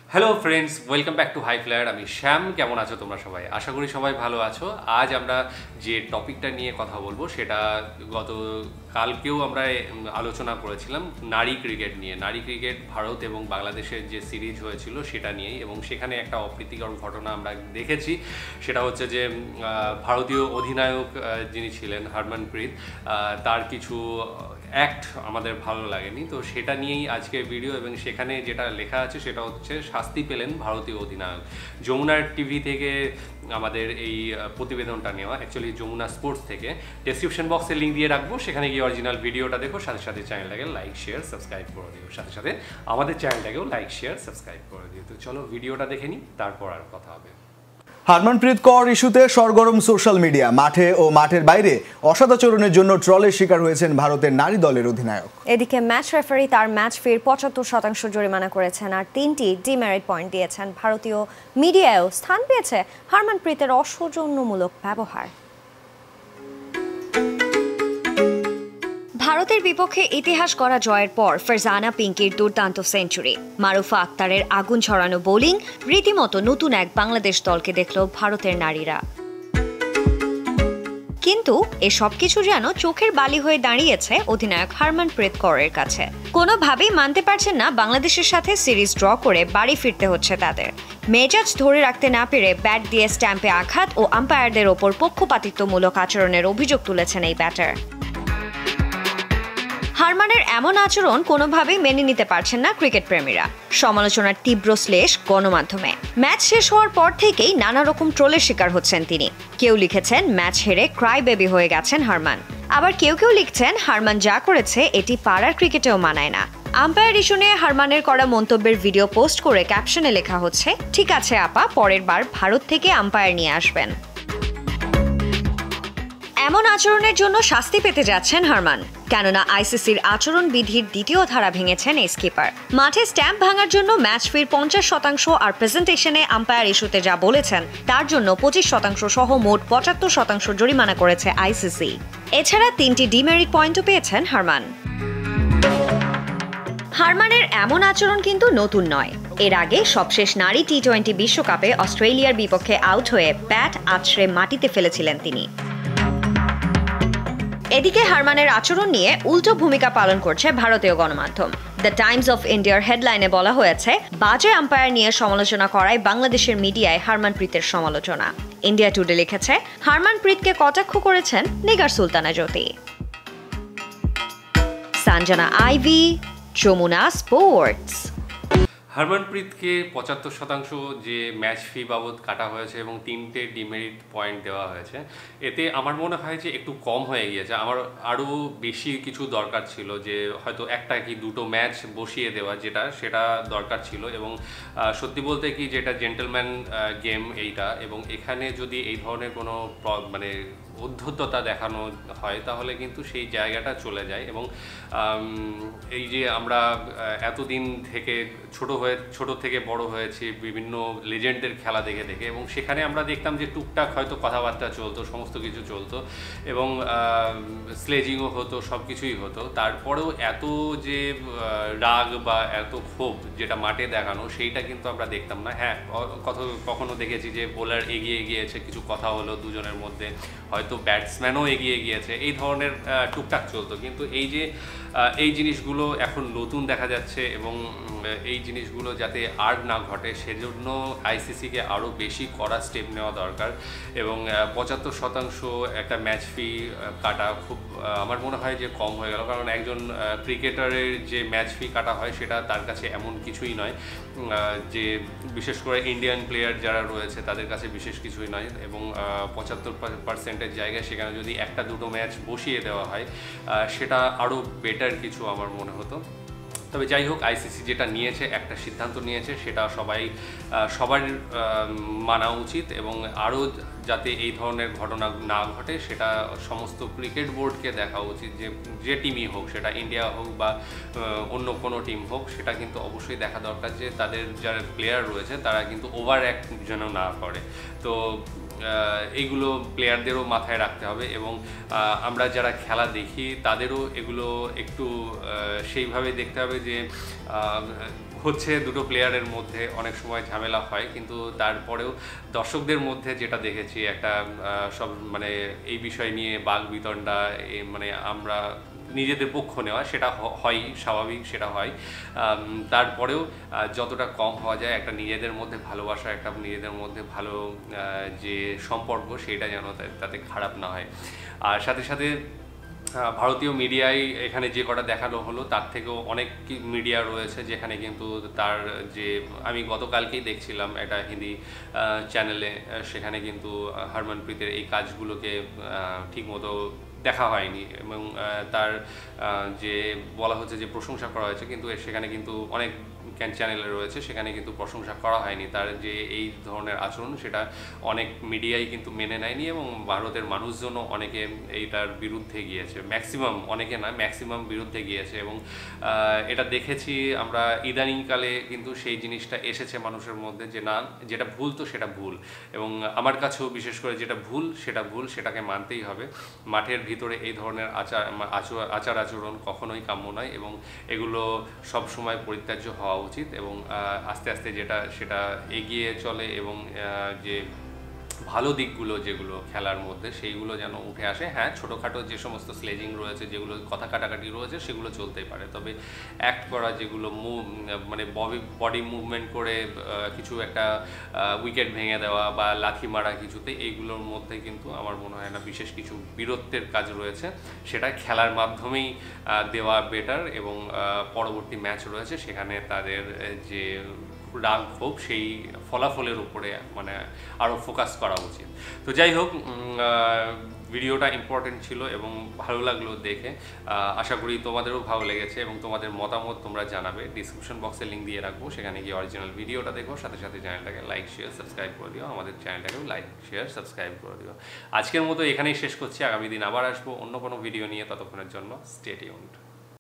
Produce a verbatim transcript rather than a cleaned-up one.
Hello friends, welcome back to High Flyer. আমি শ্যাম। কেমন আছো তোমরা সবাই? আশা করি সবাই ভালো আছো। আজ আমরা যে টপিকটা নিয়ে কথা বলবো সেটা গত কালকেও আমরা আলোচনা করেছিলাম, নারী ক্রিকেট নিয়ে। নারী ক্রিকেট ভারত এবং বাংলাদেশের যে সিরিজ হয়েছিল সেটা নিয়েই, এবং সেখানে একটা অপ্রীতিকর ঘটনা আমরা দেখেছি। সেটা হচ্ছে যে ভারতীয় অধিনায়ক যিনি ছিলেন হরমনপ্রীত, তার কিছু অ্যাক্ট আমাদের ভালো লাগেনি। তো সেটা নিয়েই আজকের ভিডিও, এবং সেখানে যেটা লেখা আছে সেটা হচ্ছে শাস্তি পেলেন ভারতীয় অধিনায়ক। যমুনার টিভি থেকে আমাদের এই প্রতিবেদনটা নেওয়া, অ্যাকচুয়ালি যমুনা স্পোর্টস থেকে। ডেসক্রিপশন বক্সে লিঙ্ক দিয়ে রাখবো, সেখানে গিয়ে অরিজিনাল ভিডিওটা দেখো। সাথে সাথে চ্যানেলটাকে লাইক শেয়ার সাবস্ক্রাইব করে দিও, সাথে সাথে আমাদের চ্যানেলটাকেও লাইক শেয়ার সাবস্ক্রাইব করে দিও। তো চলো ভিডিওটা দেখে নিই, তারপর আর কথা হবে। হরমনপ্রীত কৌর ইস্যুতে সরগরম সোশ্যাল মিডিয়া। মাঠে ও মাঠের বাইরে অসদাচরণের জন্য ট্রলের শিকার হয়েছেন ভারতের নারী দলের অধিনায়ক। এদিকে ম্যাচ রেফারি তার ম্যাচ ফির পঁচাত্তর শতাংশ জরিমানা করেছেন, আর তিনটি ডিমেরিট পয়েন্ট দিয়েছেন। ভারতীয় মিডিয়ায়ও স্থান পেয়েছে হরমনপ্রীতের অসৌজন্যমূলক ব্যবহার। ভারতের বিপক্ষে ইতিহাস গড়া জয়ের পর ফারজানা পিঙ্কির দুর্দান্ত সেঞ্চুরি, মারুফা আক্তারের আগুন ছড়ানো বোলিং, রীতিমতো নতুন এক বাংলাদেশ দলকে দেখল ভারতের নারীরা। কিন্তু এসব কিছু যেন চোখের বালি হয়ে দাঁড়িয়েছে অধিনায়ক হরমনপ্রীত কৌরের কাছে। কোনোভাবেই মানতে পারছেন না বাংলাদেশের সাথে সিরিজ ড্র করে বাড়ি ফিরতে হচ্ছে তাদের। মেজাজ ধরে রাখতে না পেরে ব্যাট দিয়ে স্ট্যাম্পে আঘাত ও আম্পায়ারদের ওপর পক্ষপাতিত্বমূলক আচরণের অভিযোগ তুলেছেন এই ব্যাটার। হারমানের এমন আচরণ কোনোভাবেই মেনে নিতে পারছেন না ক্রিকেট প্রেমীরা। সমালোচনার তীব্র শ্লেষ গণমাধ্যমে। ম্যাচ শেষ হওয়ার পর থেকেই নানা রকম ট্রোলের শিকার হচ্ছেন তিনি। কেউ লিখেছেন ম্যাচ হেরে ক্রাই বেবি হয়ে গেছেন হারমান, আবার কেউ কেউ লিখছেন হারমান যা করেছে এটি পাড়ার ক্রিকেটেও মানায় না। আম্পায়ার ইস্যু নিয়ে হারমানের করা মন্তব্যের ভিডিও পোস্ট করে ক্যাপশনে লেখা হচ্ছে, ঠিক আছে আপা, পরের বার ভারত থেকে আম্পায়ার নিয়ে আসবেন। এমন আচরণের জন্য শাস্তি পেতে যাচ্ছেন হারমান, কেননা আইসিসির আচরণ বিধির দ্বিতীয় ধারা ভেঙেছেন এই স্কিপার। মাঠে স্ট্যাম্প ভাঙার জন্য ম্যাচ ফির পঞ্চাশ শতাংশ আর প্রেজেন্টেশনে আম্পায়ার ইস্যুতে যা বলেছেন তার জন্য পঁচিশ শতাংশ সহ মোট পঁচাত্তর শতাংশ জরিমানা করেছে আইসিসি। এছাড়া তিনটি ডিমেরিট পয়েন্টও পেয়েছেন হারমান। হারমানের এমন আচরণ কিন্তু নতুন নয়। এর আগে সবশেষ নারী টি টোয়েন্টি বিশ্বকাপে অস্ট্রেলিয়ার বিপক্ষে আউট হয়ে ব্যাট আছড়ে মাটিতে ফেলেছিলেন তিনি। এদিকে হারমানের আচরণ নিয়ে উল্টো ভূমিকা পালন করছে ভারতীয় গণমাধ্যম। দ্য টাইমস অফ ইন্ডিয়ার হেডলাইনে বলা হয়েছে, বাজে আম্পায়ার নিয়ে সমালোচনা করায় বাংলাদেশের মিডিয়ায় হরমনপ্রীতের সমালোচনা। ইন্ডিয়া টুডে লিখেছে, হরমনপ্রীতকে কটাক্ষ করেছেন নিগার সুলতানা জ্যোতি। Sanjana Ivy, Jamuna Sports. হরমনপ্রীতকে পঁচাত্তর শতাংশ যে ম্যাচ ফি বাবদ কাটা হয়েছে এবং তিনটে ডিমেরিট পয়েন্ট দেওয়া হয়েছে, এতে আমার মনে হয় যে একটু কম হয়ে গিয়েছে। আমার আরও বেশি কিছু দরকার ছিল, যে হয়তো একটা কি দুটো ম্যাচ বসিয়ে দেওয়া, যেটা সেটা দরকার ছিল। এবং সত্যি বলতে কি, যেটা জেন্টলম্যান গেম এইটা, এবং এখানে যদি এই ধরনের কোনো মানে উদ্ধততা দেখানো হয় তাহলে কিন্তু সেই জায়গাটা চলে যায়। এবং এই যে আমরা এতদিন থেকে ছোট হয়ে ছোট থেকে বড় হয়েছি বিভিন্ন লেজেন্ডের খেলা দেখে দেখে, এবং সেখানে আমরা দেখতাম যে টুকটাক হয়তো কথাবার্তা চলতো, সমস্ত কিছু চলতো, এবং স্লেজিংও হতো, সব কিছুই হতো। তারপরেও এত যে রাগ বা এত ক্ষোভ যেটা মাঠে দেখানো, সেইটা কিন্তু আমরা দেখতাম না। হ্যাঁ, কত কখনো দেখেছি যে বোলার এগিয়ে গিয়েছে, কিছু কথা হলো দুজনের মধ্যে, হয়তো ব্যাটসম্যানও এগিয়ে গিয়েছে, এই ধরনের টুকটাক চলতো। কিন্তু এই যে এই জিনিসগুলো এখন নতুন দেখা যাচ্ছে, এবং এই জিনিসগুলো যাতে আর না ঘটে সেজন্য আইসিসিকে আরও বেশি কড়া স্টেপ নেওয়া দরকার। এবং পঁচাত্তর শতাংশ একটা ম্যাচ ফি কাটা খুব আমার মনে হয় যে কম হয়ে গেল। কারণ একজন ক্রিকেটারের যে ম্যাচ ফি কাটা হয় সেটা তার কাছে এমন কিছুই নয়, যে বিশেষ করে ইন্ডিয়ান প্লেয়ার যারা রয়েছে তাদের কাছে বিশেষ কিছুই নয়। এবং পঁচাত্তর পার্সেন্টের জায়গায় সেখানে যদি একটা দুটো ম্যাচ বসিয়ে দেওয়া হয় সেটা আরও বেটার কিছু আমার মনে হতো। তবে যাই হোক, আইসিসি যেটা নিয়েছে, একটা সিদ্ধান্ত নিয়েছে, সেটা সবাই সবার মানা উচিত। এবং আরও যাতে এই ধরনের ঘটনা না ঘটে সেটা সমস্ত ক্রিকেট বোর্ডকে দেখা উচিত, যে যে টিমই হোক, সেটা ইন্ডিয়া হোক বা অন্য কোনো টিম হোক, সেটা কিন্তু অবশ্যই দেখা দরকার যে তাদের যারা প্লেয়ার রয়েছে তারা কিন্তু ওভার অ্যাক্ট যেন না করে। তো এইগুলো প্লেয়ারদেরও মাথায় রাখতে হবে, এবং আমরা যারা খেলা দেখি তাদেরও এগুলো একটু সেইভাবে দেখতে হবে যে হচ্ছে দুটো প্লেয়ারের মধ্যে অনেক সময় ঝামেলা হয়, কিন্তু তারপরেও দর্শকদের মধ্যে যেটা দেখেছি একটা সব মানে এই বিষয় নিয়ে বাক বিতণ্ডা, মানে আমরা নিজেদের পক্ষ নেওয়া, সেটা হয় স্বাভাবিক, সেটা হয়। তারপরেও যতটা কম হওয়া যায় একটা নিজেদের মধ্যে ভালোবাসা, একটা নিজেদের মধ্যে ভালো যে সম্পর্ক সেটা যেন তাতে খারাপ না হয়। আর সাথে সাথে ভারতীয় মিডিয়ায় এখানে যে কটা দেখানো হলো তার থেকেও অনেক মিডিয়া রয়েছে যেখানে কিন্তু তার যে, আমি গতকালকেই দেখছিলাম একটা হিন্দি চ্যানেলে, সেখানে কিন্তু হরমনপ্রীতের এই কাজগুলোকে ঠিকমতো দেখা হয়নি এবং তার যে বলা হচ্ছে যে প্রশংসা করা হয়েছে, কিন্তু সেখানে কিন্তু অনেক চ্যানেলে রয়েছে সেখানে কিন্তু প্রশংসা করা হয়নি। তার যে এই ধরনের আচরণ সেটা অনেক মিডিয়াই কিন্তু মেনে নেয়নি এবং ভারতের মানুষজনও অনেকে এইটার বিরুদ্ধে গিয়েছে, ম্যাক্সিমাম, অনেকে না ম্যাক্সিমাম বিরুদ্ধে গিয়েছে। এবং এটা দেখেছি আমরা ইদানিংকালে কিন্তু সেই জিনিসটা এসেছে মানুষের মধ্যে যে না, যেটা ভুল তো সেটা ভুল, এবং আমার কাছেও বিশেষ করে যেটা ভুল সেটা ভুল, সেটাকে মানতেই হবে। মাঠের ভিতরে এই ধরনের আচার আচার আচরণ কখনোই কাম্য নয় এবং এগুলো সব সময় পরিত্যাজ্য হওয়া উচিত এবং আস্তে আস্তে যেটা সেটা এগিয়ে চলে এবং যে ভালো দিকগুলো যেগুলো খেলার মধ্যে সেইগুলো যেন উঠে আসে। হ্যাঁ, ছোটোখাটো যে সমস্ত স্লেজিং রয়েছে, যেগুলো কথা কাটাকাটি রয়েছে, সেগুলো চলতেই পারে, তবে অ্যাক্ট করা যেগুলো মুভ মানে বডি বডি মুভমেন্ট করে কিছু একটা উইকেট ভেঙে দেওয়া বা লাথি মারা কিছুতে, এইগুলোর মধ্যে কিন্তু আমার মনে হয় না বিশেষ কিছু বীরত্বের কাজ রয়েছে, সেটা খেলার মাধ্যমেই দেওয়া বেটার এবং পরবর্তী ম্যাচ রয়েছে সেখানে তাদের যে রাগ ক্ষোভ সেই ফলাফলের উপরে মানে আরও ফোকাস করা উচিত। তো যাই হোক, ভিডিওটা ইম্পর্টেন্ট ছিল এবং ভালো লাগলো দেখে। আশা করি তোমাদেরও ভালো লেগেছে এবং তোমাদের মতামত তোমরা জানাবে। ডিসক্রিপশন বক্সে লিঙ্ক দিয়ে রাখবো, সেখানে গিয়ে অরিজিনাল ভিডিওটা দেখো, সাথে সাথে চ্যানেলটাকে লাইক শেয়ার সাবস্ক্রাইব করে দিও, আমাদের চ্যানেলটাকেও লাইক শেয়ার সাবস্ক্রাইব করে দিও। আজকের মতো এখানেই শেষ করছি, আগামী দিন আবার আসবো অন্য কোনো ভিডিও নিয়ে, ততক্ষণের জন্য স্টে টিউনড।